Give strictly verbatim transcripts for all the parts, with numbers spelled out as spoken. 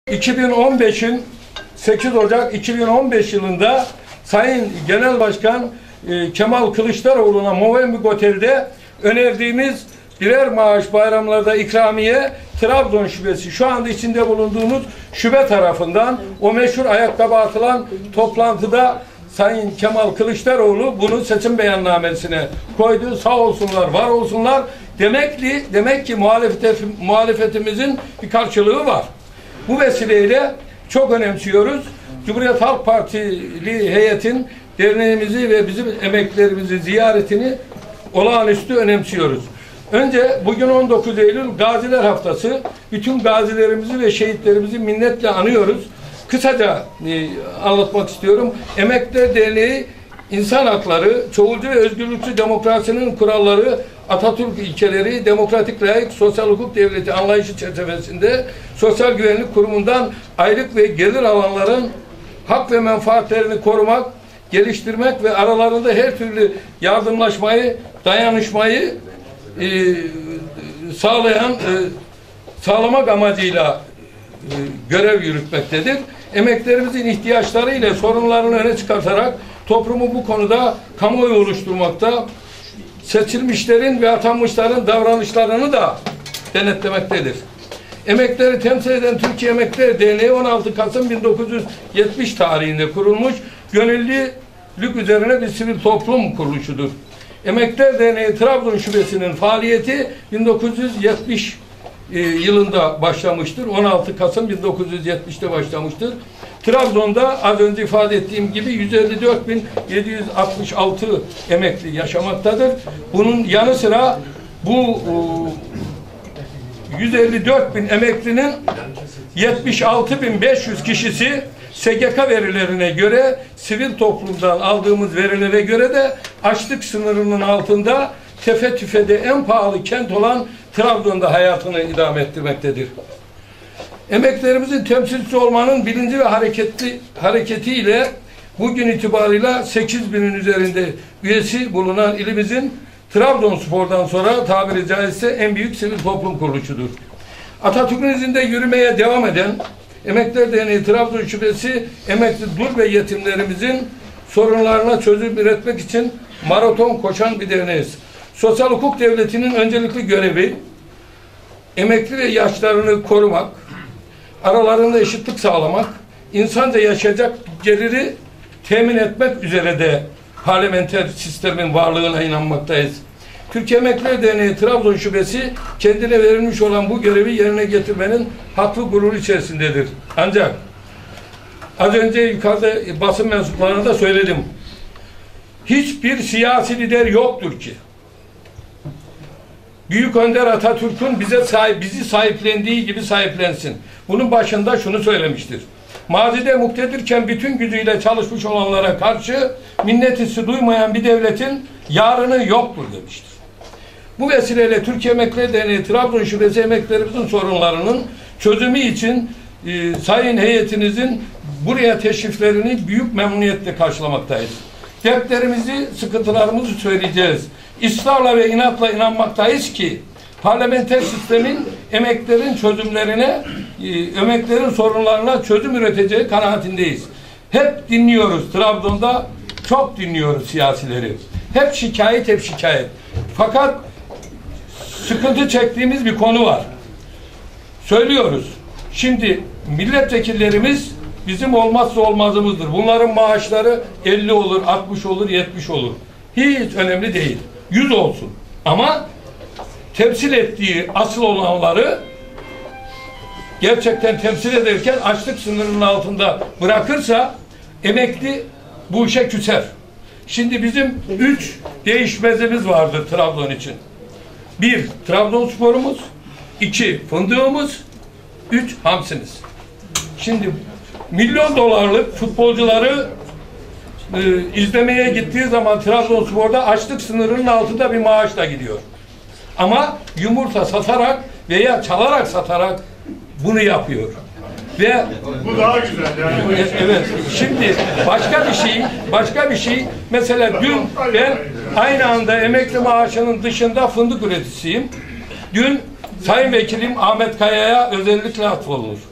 iki bin on beş'in sekiz Ocak iki bin on beş yılında Sayın Genel Başkan e, Kemal Kılıçdaroğlu'na Movenpick Otel'de önerdiğimiz birer maaş bayramlarda ikramiye Trabzon şubesi, şu anda içinde bulunduğumuz şube tarafından o meşhur ayakkabı atılan toplantıda Sayın Kemal Kılıçdaroğlu bunu seçim beyannamesine koydu. Sağ olsunlar, var olsunlar. Demek ki, demek ki muhalefet, muhalefetimizin bir karşılığı var. Bu vesileyle çok önemsiyoruz. Cumhuriyet Halk Partili heyetin derneğimizi ve bizim emeklerimizi ziyaretini olağanüstü önemsiyoruz. Önce bugün on dokuz Eylül Gaziler Haftası. Bütün gazilerimizi ve şehitlerimizi minnetle anıyoruz. Kısaca e, anlatmak istiyorum. Emekliler Derneği insan hakları, çoğulcu ve özgürlükçü demokrasinin kuralları, Atatürk ilkeleri, demokratik, layık, sosyal hukuk devleti anlayışı çerçevesinde Sosyal Güvenlik Kurumu'ndan aylık ve gelir alanların hak ve menfaatlerini korumak, geliştirmek ve aralarında her türlü yardımlaşmayı, dayanışmayı e, sağlayan, e, sağlamak amacıyla e, görev yürütmektedir. Emeklerimizin ihtiyaçları ile sorunlarını öne çıkartarak toplumu bu konuda kamuoyu oluşturmakta, seçilmişlerin ve atanmışların davranışlarını da denetlemektedir. Emekleri temsil eden Türkiye Emekliler Derneği on altı Kasım bin dokuz yüz yetmiş tarihinde kurulmuş, gönüllülük üzerine bir sivil toplum kuruluşudur. Emekliler Derneği Trabzon Şubesi'nin faaliyeti bin dokuz yüz yetmiş e, yılında başlamıştır. on altı Kasım bin dokuz yüz yetmiş'te başlamıştır. Trabzon'da az önce ifade ettiğim gibi yüz elli dört bin yedi yüz altmış altı emekli yaşamaktadır. Bunun yanı sıra bu yüz elli dört bin emeklinin yetmiş altı bin beş yüz kişisi S G K verilerine göre, sivil toplumdan aldığımız verilere göre de açlık sınırının altında, tefe tüfede en pahalı kent olan Trabzon'da hayatını idame ettirmektedir. Emeklerimizin temsilcisi olmanın bilinci ve hareketli hareketiyle bugün itibarıyla sekiz binin üzerinde üyesi bulunan ilimizin Trabzonspor'dan sonra tabiri caizse en büyük sivil toplum kuruluşudur. Atatürk'ün izinde yürümeye devam eden Emekliler Derneği Trabzon Şubesi, emekli dul ve yetimlerimizin sorunlarına çözüm üretmek için maraton koşan bir derneğiz. Sosyal hukuk devletinin öncelikli görevi, emekli ve yaşlarını korumak, aralarında eşitlik sağlamak, insanca yaşayacak geliri temin etmek üzere de parlamenter sistemin varlığına inanmaktayız. Türkiye Emekliler Derneği Trabzon Şubesi kendine verilmiş olan bu görevi yerine getirmenin haklı gururu içerisindedir. Ancak az önce yukarıda basın mensuplarına da söyledim. Hiçbir siyasi lider yoktur ki Büyük Önder Atatürk'ün bize sahip, bizi sahiplendiği gibi sahiplensin. Bunun başında şunu söylemiştir. Mazide muktedirken bütün gücüyle çalışmış olanlara karşı minnet hissi duymayan bir devletin yarını yoktur demiştir. Bu vesileyle Türkiye Emekliler Derneği Trabzon Şubesi emeklerimizin sorunlarının çözümü için e, sayın heyetinizin buraya teşriflerini büyük memnuniyetle karşılamaktayız. Dertlerimizi, sıkıntılarımızı söyleyeceğiz. İsrarla ve inatla inanmaktayız ki parlamenter sistemin emeklerin çözümlerine, emeklerin sorunlarına çözüm üreteceği kanaatindeyiz. Hep dinliyoruz Trabzon'da, çok dinliyoruz siyasileri. Hep şikayet, hep şikayet. Fakat sıkıntı çektiğimiz bir konu var. Söylüyoruz. Şimdi milletvekillerimiz bizim olmazsa olmazımızdır. Bunların maaşları elli olur, altmış olur, yetmiş olur. Hiç önemli değil. yüz olsun. Ama temsil ettiği asıl olanları gerçekten temsil ederken açlık sınırının altında bırakırsa emekli bu işe küser. Şimdi bizim üç değişmezimiz vardır Trabzon için. Bir, Trabzonspor'umuz. iki, fındığımız. Üç, hamsimiz. Şimdi milyon dolarlık futbolcuları e, izlemeye gittiği zaman Trabzonspor'da açlık sınırının altında bir maaşla gidiyor. Ama yumurta satarak veya çalarak satarak bunu yapıyor. Ve bu daha güzel yani. Evet. Şimdi başka bir şey, başka bir şey. Mesela dün ben aynı anda emekli maaşının dışında fındık üreticisiyim. Dün Sayın Vekilim Ahmet Kaya'ya özellikle atfolunur.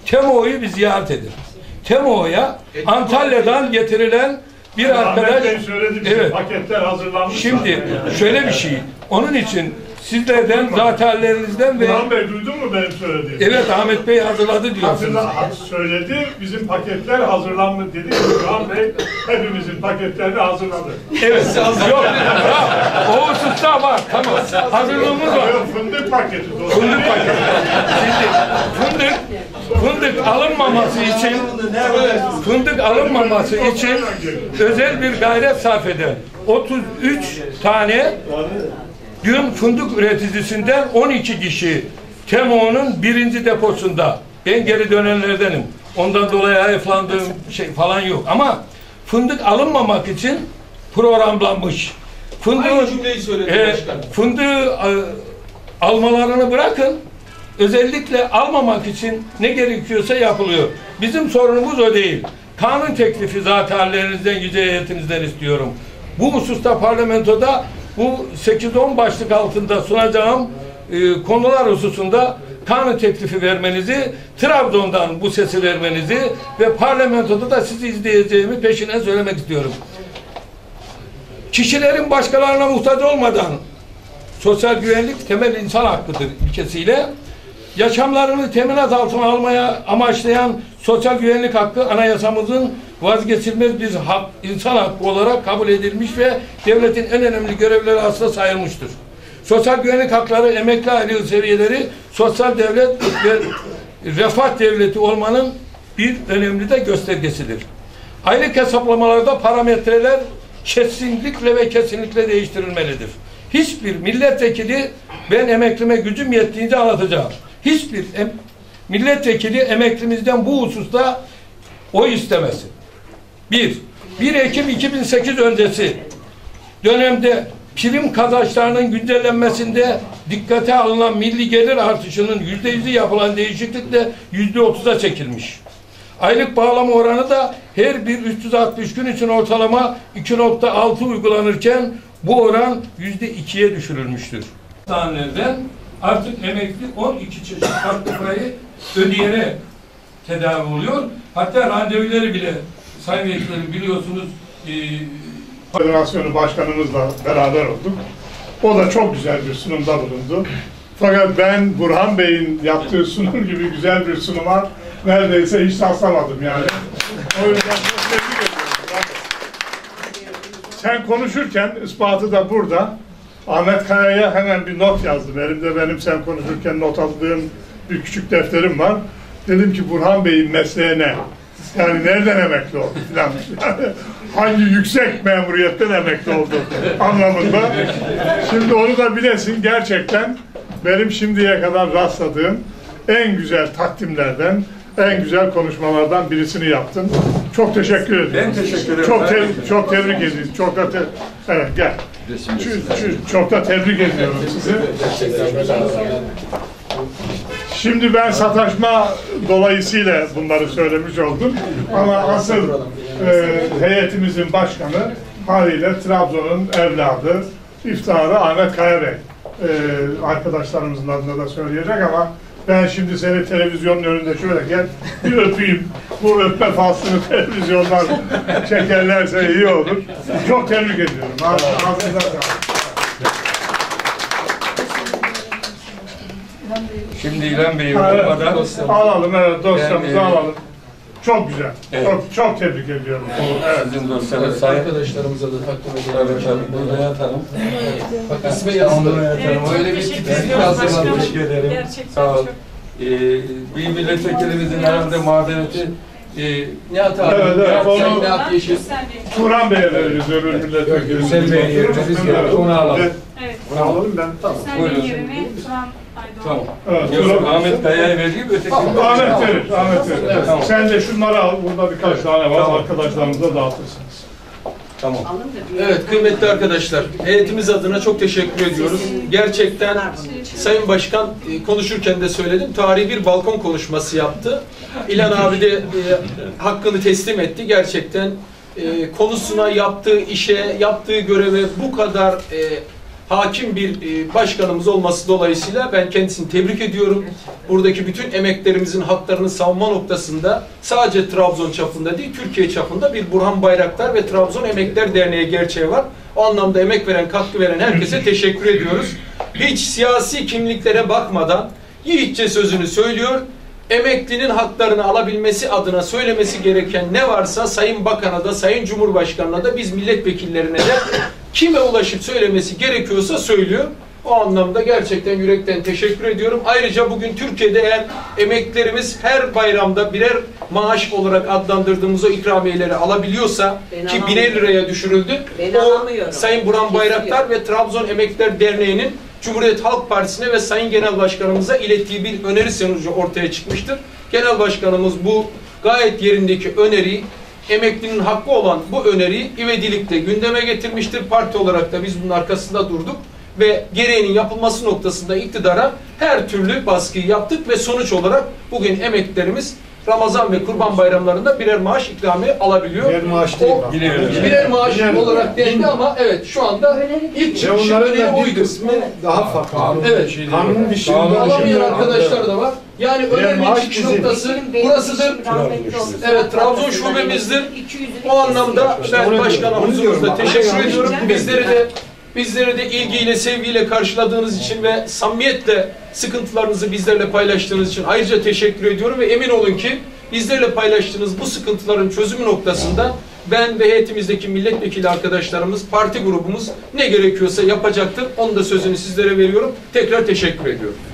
TEMO'yu bir ziyaret edin. TEMO'ya Antalya'dan getirilen bir arkadaş, evet, paketler hazırlanmış. Şimdi şöyle bir şey, onun için sizlerden, zatallerinizden ve... Burhan Bey duydun mu benim söylediğimi? Evet, Ahmet Bey hazırladı diyorsunuz. Hatırla, söyledi, bizim paketler hazırlanmış dedi. Burhan Bey hepimizin paketlerini hazırladı. Evet, yok, o hususta var, tamam, hazırlığımız var. Fındık paketi. Fındık paketi. Şimdi fındık, fındık alınmaması için, fındık alınmaması için özel bir gayret sarf eden otuz üç tane dün fındık üreticisinden on iki kişi TEMO'nun birinci deposunda. Ben geri dönenlerdenim. Ondan dolayı hayıflandığım şey falan yok. Ama fındık alınmamak için programlanmış. Fındığı, e, fındığı e, almalarını bırakın. Özellikle almamak için ne gerekiyorsa yapılıyor. Bizim sorunumuz o değil. Kanun teklifi zaten hallerinizden, yüce heyetinizden istiyorum. Bu hususta parlamentoda bu sekiz on başlık altında sunacağım e, konular hususunda kanun teklifi vermenizi, Trabzon'dan bu sesi vermenizi ve parlamentoda da sizi izleyeceğimi peşinden söylemek istiyorum. Kişilerin başkalarına muhtaç olmadan sosyal güvenlik temel insan hakkıdır ilkesiyle yaşamlarını teminat altına almaya amaçlayan sosyal güvenlik hakkı anayasamızın vazgeçilmez bir hak, insan hakkı olarak kabul edilmiş ve devletin en önemli görevleri arasında sayılmıştır. Sosyal güvenlik hakları, emekli aylığı seviyeleri, sosyal devlet ve refah devleti olmanın bir önemli de göstergesidir. Aylık hesaplamalarda parametreler kesinlikle ve kesinlikle değiştirilmelidir. Hiçbir milletvekili ben emeklime gücüm yettiğince anlatacağım. Hiçbir em milletvekili emeklimizden bu hususta oy istemesin. Bir, bir Ekim iki bin sekiz öncesi dönemde prim kazançlarının güncellenmesinde dikkate alınan milli gelir artışının yüzde yüzü yapılan değişiklikle yüzde otuza çekilmiş. Aylık bağlama oranı da her bir üç yüz altmış gün için ortalama iki nokta altı uygulanırken bu oran yüzde ikiye düşürülmüştür. Hastanelerden artık emekli on iki çeşit farklı parayı ödeyerek tedavi oluyor. Hatta randevuları bile sayın vekillerim biliyorsunuz e, Federasyonu Başkanımızla beraber olduk. O da çok güzel bir sunumda bulundu. Fakat ben Burhan Bey'in yaptığı sunum gibi güzel bir sunuma neredeyse hiç rastlamadım yani. O yüzden çok tebrik ediyorum. Sen konuşurken ispatı da burada. Ahmet Kaya'ya hemen bir not yazdım. Elimde benim sen konuşurken not aldığım bir küçük defterim var. Dedim ki Burhan Bey'in mesleğine, yani nereden emekli oldu filan. Yani hangi yüksek memuriyetten emekli oldu anlamında. Şimdi onu da bilesin, gerçekten benim şimdiye kadar rastladığım en güzel takdimlerden, en güzel konuşmalardan birisini yaptın. Çok teşekkür ederim. Ben teşekkür ederim. Çok, te çok tebrik ediyorum. Çok da te evet gel. Çok da tebrik ediyorum sizi. Şimdi ben sataşma dolayısıyla bunları söylemiş oldum. Ama asıl e, heyetimizin başkanı haliyle Trabzon'un evladı, iftiharı Ahmet Kaya Bey. E, arkadaşlarımızın adına da söyleyecek ama ben şimdi seni televizyonun önünde şöyle gel, bir öpeyim. Bu öpme faslını televizyonlar çekerlerse iyi olur. Çok tebrik ediyorum. Ağzınıza sağlık. Şimdi İlhan Bey'i olmadan alalım, evet dosyamızı yani, alalım. Çok güzel. Evet. Çok çok tebrik ediyorum. Evet. Sizin dosyanız sayın Arkadaşlarımıza da takdim edelim. Evet, tabii. Burada yatalım. Bak ismi yazılı. Evet, Öyle bir titizlik hazırlamış. Teşekkür ederim. Gerçekten Sağ ol. çok. Ee, bir milletvekilimizin herhalde mağduriyeti e, Nihat abi, Evet, evet, Nihat, onu- sen Nihat Yeşil. Turan Bey'e veririz öbür milletvekili. Gürsel Bey'in yerine biz geldik, onu alalım. Evet. Bunu alalım ben. Tamam. Buyurun. Sen yerine Turan Aydoğan. Tamam. Evet, Yoksa Turan- Ahmet Kaya'ya verdiği öteki. Tamam, Ahmet verir, Ahmet verir. Evet, tamam. Sen de şunları al, burada birkaç tane var, Tamam. arkadaşlarımıza dağıtırsınız. Tamam. Evet kıymetli arkadaşlar, heyetimiz adına çok teşekkür ediyoruz. Gerçekten Sayın Başkan e, konuşurken de söyledim, tarihi bir balkon konuşması yaptı. İlhan abi de e, hakkını teslim etti. Gerçekten e, konusuna, yaptığı işe, yaptığı göreve bu kadar e, hakim bir e, başkanımız olması dolayısıyla ben kendisini tebrik ediyorum. Buradaki bütün emeklerimizin haklarını savunma noktasında sadece Trabzon çapında değil, Türkiye çapında bir Burhan Bayraktar ve Trabzon Emekler Derneği gerçeği var. O anlamda emek veren, katkı veren herkese teşekkür ediyoruz. Hiç siyasi kimliklere bakmadan yiğitçe sözünü söylüyor. Emeklinin haklarını alabilmesi adına söylemesi gereken ne varsa Sayın Bakan'a da, Sayın Cumhurbaşkanı'na da, biz milletvekillerine de kime ulaşıp söylemesi gerekiyorsa söylüyor. O anlamda gerçekten yürekten teşekkür ediyorum. Ayrıca bugün Türkiye'de eğer emeklilerimiz her bayramda birer maaş olarak adlandırdığımız o ikramiyeleri alabiliyorsa, ben ki biner liraya düşürüldü. Ben o Sayın Burhan Bayraktar ve Trabzon Emekler Derneği'nin Cumhuriyet Halk Partisi'ne ve Sayın Genel Başkanımıza ilettiği bir öneri sonucu ortaya çıkmıştır. Genel Başkanımız bu gayet yerindeki öneriyi, emeklinin hakkı olan bu öneriyi ivedilikle gündeme getirmiştir. Parti olarak da biz bunun arkasında durduk ve gereğinin yapılması noktasında iktidara her türlü baskıyı yaptık ve sonuç olarak bugün emeklilerimiz Ramazan ve Kurban bayramlarında birer maaş ikramiye alabiliyor. Birer maaş değil. O, birer maaş olarak dendi ama evet şu anda ilk çıkışı öneri oydu. Daha farklı. Evet. Kanunun dışında Alamayan arkadaşlar da var. Yani önemli çıkış noktası burasıdır. Evet, Trabzon şubemizdir. O anlamda ben başkan huzurunuzda teşekkür ediyorum. Bizleri de Bizleri de ilgiyle, sevgiyle karşıladığınız için ve samimiyetle sıkıntılarınızı bizlerle paylaştığınız için ayrıca teşekkür ediyorum ve emin olun ki bizlerle paylaştığınız bu sıkıntıların çözümü noktasında ben ve heyetimizdeki milletvekili arkadaşlarımız, parti grubumuz ne gerekiyorsa yapacaktır. Onun da sözünü sizlere veriyorum. Tekrar teşekkür ediyorum.